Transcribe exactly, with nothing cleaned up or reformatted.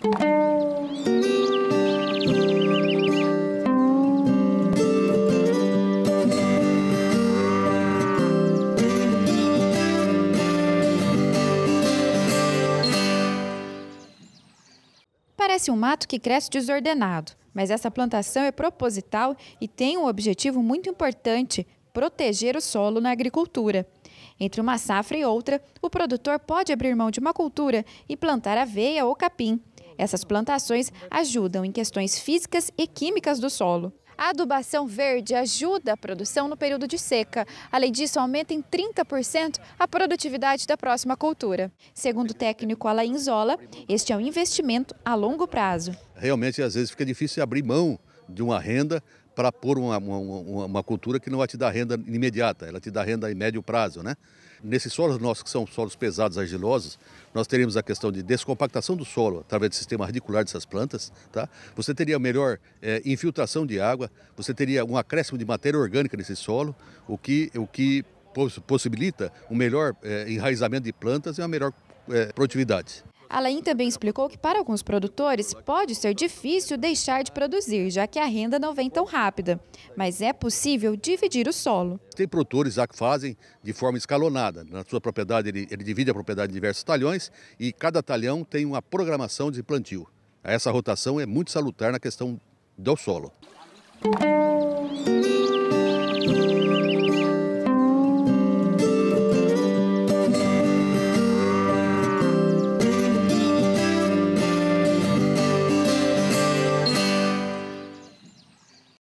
Parece um mato que cresce desordenado, mas essa plantação é proposital e tem um objetivo muito importante: proteger o solo na agricultura. Entre uma safra e outra, o produtor pode abrir mão de uma cultura e plantar aveia ou capim. Essas plantações ajudam em questões físicas e químicas do solo. A adubação verde ajuda a produção no período de seca. Além disso, aumenta em trinta por cento a produtividade da próxima cultura. Segundo o técnico Alain Zola, este é um investimento a longo prazo. Realmente, às vezes, fica difícil abrir mão de uma renda para pôr uma, uma, uma cultura que não vai te dar renda imediata, ela te dá renda em médio prazo, né? Nesses solos nossos, que são solos pesados, argilosos, nós teríamos a questão de descompactação do solo através do sistema radicular dessas plantas, tá? Você teria melhor é, infiltração de água, você teria um acréscimo de matéria orgânica nesse solo, o que, o que poss possibilita um melhor é, enraizamento de plantas e uma melhor é, produtividade. Alain também explicou que para alguns produtores pode ser difícil deixar de produzir, já que a renda não vem tão rápida. Mas é possível dividir o solo. Tem produtores já que fazem de forma escalonada. Na sua propriedade, ele, ele divide a propriedade em diversos talhões e cada talhão tem uma programação de plantio. Essa rotação é muito salutar na questão do solo.